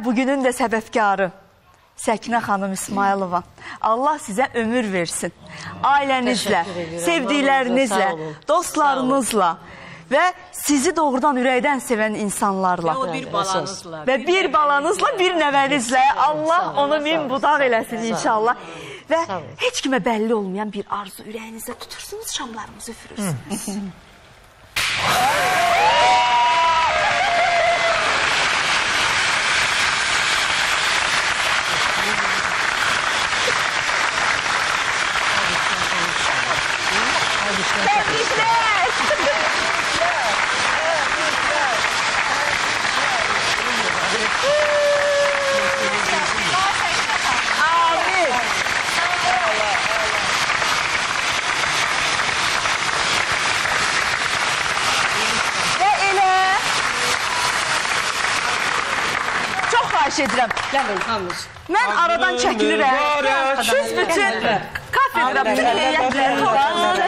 bugünün də səbəbkarı Səkinə xanım İsmailova. Allah sizə ömür versin. Ailənizlə, sevdiklərinizlə, dostlarınızla və sizi doğrudan ürəkdən sevən insanlarla və bir balanızla, bir nəvənizlə Allah onu min budaq eləsin inşallah. Və heç kimə bəlli olmayan bir arzu ürəyinizdə tutursunuz, şamlarınızı üfürürsünüz. Təbriklər! Amin! Və elə çox xahiş edirəm. Mən aradan çəkilirəm. Siz bütün kafedə bütün heyətlər